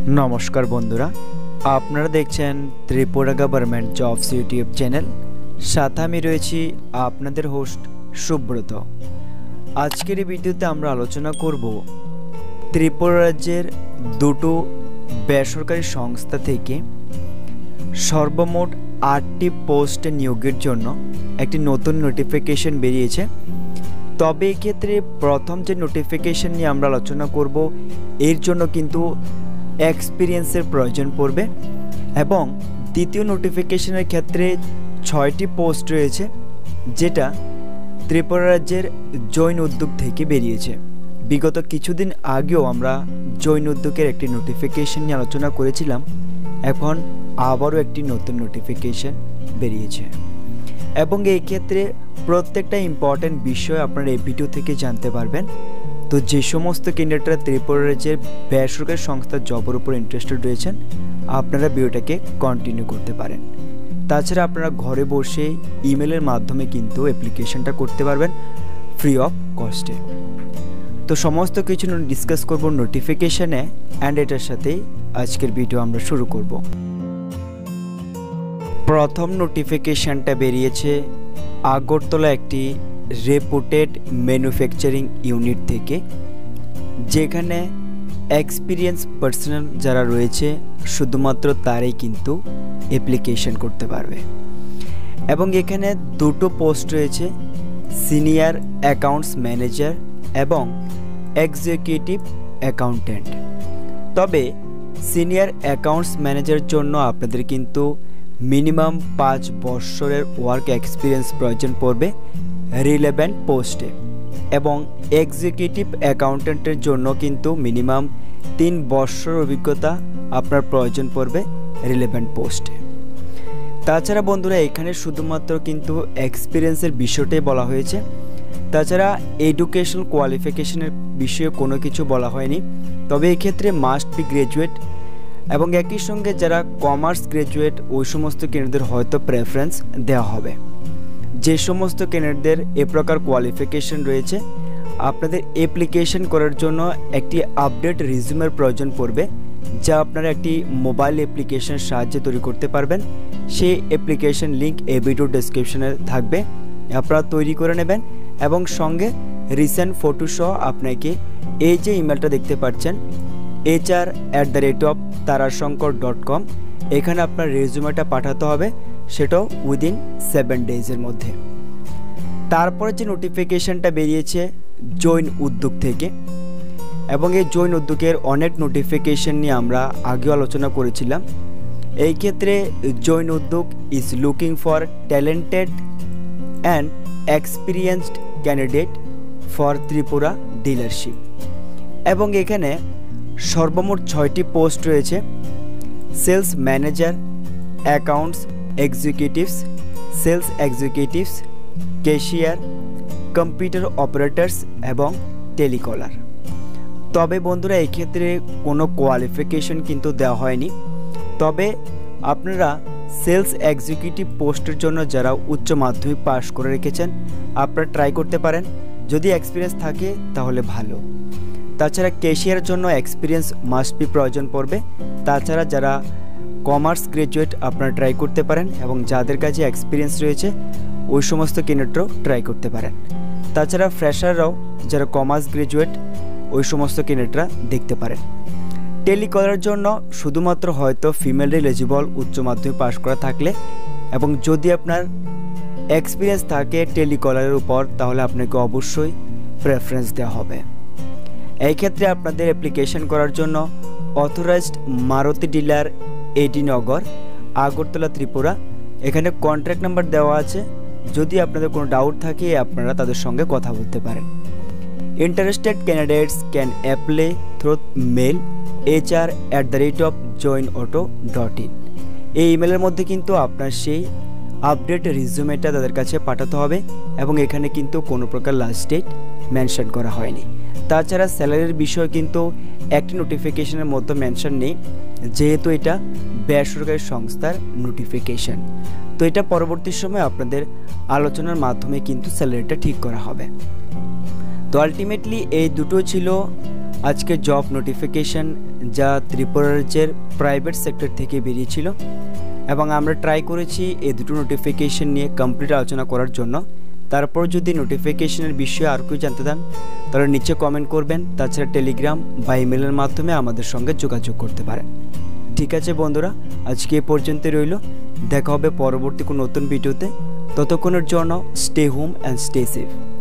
নমস্কার বন্ধুরা, আপনারা দেখছেন Tripura government jobs YouTube channel. সাথে আমি রয়েছি আপনাদের হোস্ট সুব্রত। আজকের এই ভিডিওতে আমরা আলোচনা করব ত্রিপুরা রাজ্যের দুটো বেসরকারি সংস্থা থেকে সর্বমোট 8টি পোস্টে নিয়োগের জন্য একটি নতুন নোটিফিকেশন বেরিয়েছে। তবে এক্ষেত্রে প্রথম যে নোটিফিকেশন নিয়ে আমরা আলোচনা করব, এর জন্য কিন্তু এক্সপিরিয়েন্সের প্রয়োজন পড়বে এবং দ্বিতীয় নোটিফিকেশনের ক্ষেত্রে 6টি পোস্ট রয়েছে, যেটা ত্রিপুরা রাজ্যের জৈন উদ্যোগ থেকে বেরিয়েছে। বিগত কিছুদিন আগেও আমরা জৈন উদ্যোগের একটি নোটিফিকেশন নিয়ে আলোচনা করেছিলাম। এখন আবারও একটি নতুন নোটিফিকেশন বেরিয়েছে এবং এই ক্ষেত্রে প্রত্যেকটা ইম্পর্টেন্ট বিষয় আপনারা এই ভিডিও থেকে জানতে পারবেন। তো যে সমস্ত ক্যান্ডিডেটরা ত্রিপুরা রাজ্যের বেসরকারি সংস্থার জবের উপর ইন্টারেস্টেড রয়েছেন, আপনারা ভিডিওটাকে কন্টিনিউ করতে পারেন। তাছাড়া আপনারা ঘরে বসে ইমেলের মাধ্যমে কিন্তু অ্যাপ্লিকেশনটা করতে পারবেন ফ্রি অফ কস্টে। তো সমস্ত কিছু ডিসকাস করব নোটিফিকেশনে অ্যান্ড এটার সাথেই আজকের ভিডিও আমরা শুরু করব। প্রথম নোটিফিকেশনটা বেরিয়েছে আগরতলা একটি রেপুটেড ম্যানুফ্যাকচারিং ইউনিট থেকে, যেখানে এক্সপিরিয়েন্স পার্সোনাল যারা রয়েছে শুধুমাত্র তারাই কিন্তু অ্যাপ্লিকেশন করতে পারবে। এবং এখানে দুটো পোস্ট রয়েছে, সিনিয়র অ্যাকাউন্টস ম্যানেজার এবং এক্সিকিউটিভ অ্যাকাউন্ট্যান্ট। তবে সিনিয়র অ্যাকাউন্টস ম্যানেজারের জন্য আপনাদের কিন্তু মিনিমাম 5 বছরের ওয়ার্ক এক্সপিরিয়েন্স প্রয়োজন পড়বে রিলেভেন্ট পোস্টে, এবং এক্সিকিউটিভ অ্যাকাউন্ট্যান্টের জন্য কিন্তু মিনিমাম 3 বছর অভিজ্ঞতা আপনার প্রয়োজন পড়বে রিলেভেন্ট পোস্টে। তাছাড়া বন্ধুরা, এখানে শুধুমাত্র কিন্তু এক্সপিরিয়েন্সের বিষয়টাই বলা হয়েছে। তাছাড়া এডুকেশনাল কোয়ালিফিকেশনের বিষয়ে কোনো কিছু বলা হয়নি। তবে এক্ষেত্রে মাস্ট বি গ্র্যাজুয়েট এবং একই সঙ্গে যারা কমার্স গ্র্যাজুয়েট ওই সমস্ত ক্যান্ডিডেটদের হয়তো প্রেফারেন্স দেওয়া হবে। যে সমস্ত ক্যান্ডিডেটদের এ প্রকার কোয়ালিফিকেশন রয়েছে, আপনাদের অ্যাপ্লিকেশন করার জন্য একটি আপডেট রিজিউমের প্রয়োজন পড়বে, যা আপনারা একটি মোবাইল অ্যাপ্লিকেশন সাহায্যে তৈরি করতে পারবেন। সেই অ্যাপ্লিকেশন লিঙ্ক এই ভিডিও ডেসক্রিপশনে থাকবে, আপনারা তৈরি করে নেবেন এবং সঙ্গে রিসেন্ট ফটো সহ আপনাকে এই যে ইমেলটা দেখতে পাচ্ছেন hr@tarasankar.com, এখানে আপনার রেজুমেটা পাঠাতে হবে, সেটাও উইদিন 7 ডেজের মধ্যে। তারপরে যে নোটিফিকেশনটা বেরিয়েছে জৈন উদ্যোগ থেকে, এবং এই জৈন উদ্যোগের অনেক নোটিফিকেশন নিয়ে আমরা আগেও আলোচনা করেছিলাম। এই ক্ষেত্রে Jain Udyog is looking for talented and experienced candidate for Tripura dealership, এবং এখানে সর্বমোট 6টি পোস্ট রয়েছে, sales manager, accounts executives, sales executives, cashier, computer operators এবং টেলিকলার। তবে বন্ধুরা, এক্ষেত্রে কোনো কোয়ালিফিকেশন কিন্তু দেওয়া হয়নি। তবে আপনারা সেলস এক্সিকিউটিভ পোস্টের জন্য যারা উচ্চ মাধ্যমিক পাস করে রেখেছেন, আপনারা ট্রাই করতে পারেন। যদি এক্সপিরিয়েন্স থাকে তাহলে ভালো। তাছাড়া ক্যাশিয়ারের জন্য এক্সপিরিয়েন্স মাস্ট বি প্রয়োজন পড়বে। তাছাড়া যারা কমার্স গ্র্যাজুয়েট আপনারা ট্রাই করতে পারেন, এবং যাদের কাছে এক্সপিরিয়েন্স রয়েছে ওই সমস্ত ক্যান্ডিডেটরাও ট্রাই করতে পারেন। তাছাড়া ফ্রেশাররাও যারা কমার্স গ্র্যাজুয়েট ওই সমস্ত ক্যান্ডিডেটরা দেখতে পারেন। টেলিকলারের জন্য শুধুমাত্র হয়তো ফিমেল এলিজিবল উচ্চ মাধ্যমিক পাস করা থাকলে, এবং যদি আপনার এক্সপিরিয়েন্স থাকে টেলিকলারের উপর, তাহলে আপনাকে অবশ্যই প্রেফারেন্স দেওয়া হবে। এই ক্ষেত্রে আপনাদের অ্যাপ্লিকেশন করার জন্য authorized Maruti dealer, AD Nagar, Agartala, Tripura, এখানে কন্ট্যাক্ট নাম্বার দেওয়া আছে। যদি আপনাদের কোনো ডাউট থাকে আপনারা তাদের সঙ্গে কথা বলতে পারেন। Interested candidates can apply through mail hr@joinauto.in। এই ইমেলের মধ্যে কিন্তু আপনার সেই আপডেট রিজিউমেটা তাদের কাছে পাঠাতে হবে, এবং এখানে কিন্তু কোনো প্রকার লাস্ট ডেট মেনশন করা হয়নি। তাছাড়া স্যালারির বিষয় কিন্তু একটি নোটিফিকেশনের মধ্যে মেনশন নেই, যেহেতু এটা বেসরকারি সংস্থার নোটিফিকেশন। তো এটা পরবর্তী সময় আপনাদের আলোচনার মাধ্যমে কিন্তু স্যালারিটা ঠিক করা হবে। তো আলটিমেটলি এই দুটো ছিল আজকে জব নোটিফিকেশন যা ত্রিপুরা রাজ্যের প্রাইভেট সেক্টর থেকে বেরিয়েছিল, এবং আমরা ট্রাই করেছি এই দুটো নোটিফিকেশন নিয়ে কমপ্লিট আলোচনা করার জন্য। তারপর যদি নোটিফিকেশনের বিষয়ে আর কেউ জানতে চান তাহলে নিচে কমেন্ট করবেন, তাছাড়া টেলিগ্রাম বা ইমেলের মাধ্যমে আমাদের সঙ্গে যোগাযোগ করতে পারেন। ঠিক আছে বন্ধুরা, আজকে এ পর্যন্ত রইল। দেখা হবে পরবর্তী কোনো নতুন ভিডিওতে। ততক্ষণের জন্য stay home and stay safe.